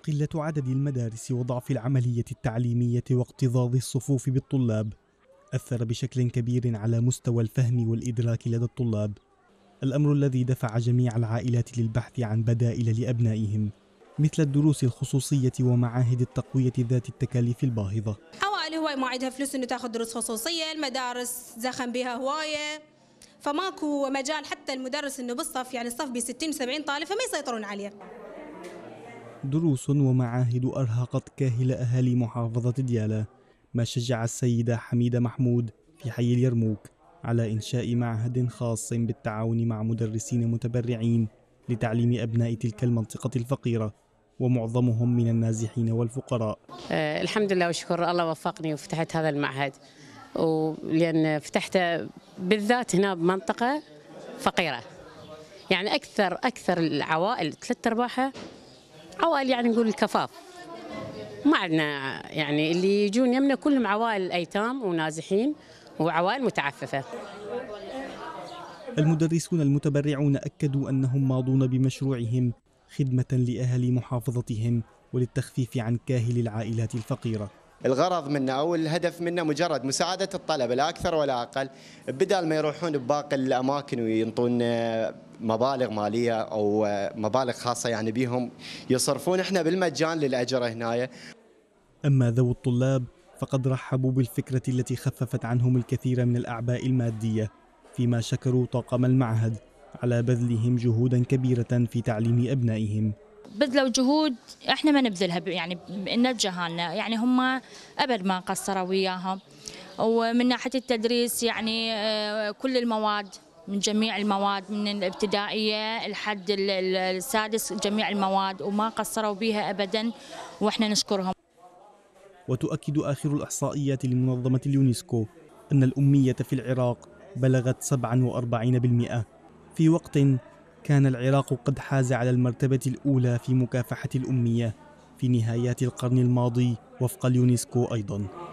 قلة عدد المدارس وضعف العملية التعليمية واكتظاظ الصفوف بالطلاب أثر بشكل كبير على مستوى الفهم والإدراك لدى الطلاب، الأمر الذي دفع جميع العائلات للبحث عن بدائل لأبنائهم مثل الدروس الخصوصية ومعاهد التقوية ذات التكاليف الباهظة. عوائل هواي ما عندها فلوس إنه تاخذ دروس خصوصية، المدارس زخم بها هواية، فماكو مجال حتى المدرس إنه بالصف يعني الصف ب 60 و70 طالب فما يسيطرون عليه. دروس ومعاهد أرهقت كاهل أهالي محافظة ديالى، ما شجع السيدة حميدة محمود في حي اليرموك على إنشاء معهد خاص بالتعاون مع مدرسين متبرعين لتعليم أبناء تلك المنطقة الفقيرة ومعظمهم من النازحين والفقراء. الحمد لله وشكر الله وفقني وفتحت هذا المعهد، ولأن فتحته بالذات هنا بمنطقة فقيرة، يعني أكثر العوائل 3/4 عوائل يعني نقول الكفاف، ما عندنا يعني اللي يجون يمنا كلهم عوائل أيتام ونازحين وعوائل متعففة. المدرسون المتبرعون أكدوا أنهم ماضون بمشروعهم خدمة لأهالي محافظتهم وللتخفيف عن كاهل العائلات الفقيرة. الغرض منه أو الهدف منه مجرد مساعدة الطلبة لا أكثر ولا أقل، بدال ما يروحون بباقي الأماكن وينطون مبالغ مالية أو مبالغ خاصة يعني بيهم يصرفون، إحنا بالمجان للأجر هنا. أما ذوي الطلاب فقد رحبوا بالفكرة التي خففت عنهم الكثير من الأعباء المادية، فيما شكروا طاقم المعهد على بذلهم جهودا كبيرة في تعليم أبنائهم. بذلوا جهود احنا ما نبذلها يعني نتجاهلنا، يعني هم ابد ما قصروا وياهم. ومن ناحيه التدريس يعني كل المواد، من جميع المواد من الابتدائيه لحد السادس جميع المواد وما قصروا بها ابدا، واحنا نشكرهم. وتؤكد آخر الإحصائيات لمنظمة اليونسكو أن الأمية في العراق بلغت 47%، في وقت كان العراق قد حاز على المرتبة الأولى في مكافحة الأمية في نهايات القرن الماضي وفق اليونسكو أيضا.